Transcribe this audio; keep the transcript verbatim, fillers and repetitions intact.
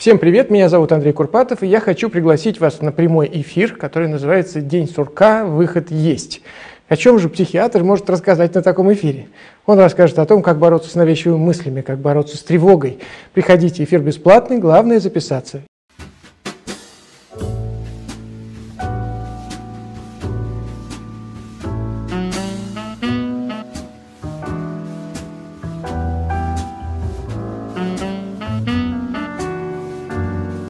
Всем привет, меня зовут Андрей Курпатов, и я хочу пригласить вас на прямой эфир, который называется «День сурка. Выход есть». О чем же психиатр может рассказать на таком эфире? Он расскажет о том, как бороться с навязчивыми мыслями, как бороться с тревогой. Приходите, эфир бесплатный, главное записаться.